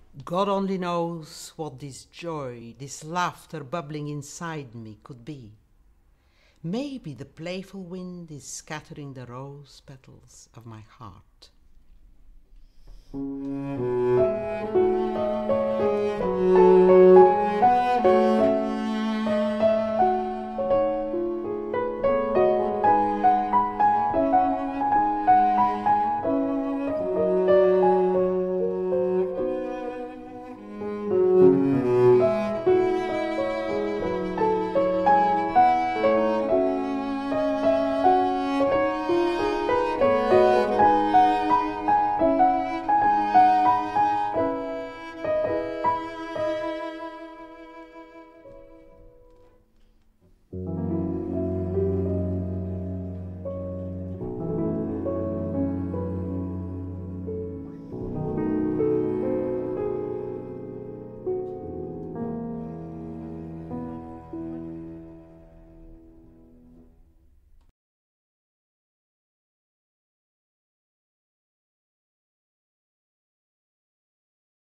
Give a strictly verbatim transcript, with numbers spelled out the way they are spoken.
God only knows what this joy, this laughter bubbling inside me could be. Maybe the playful wind is scattering the rose petals of my heart.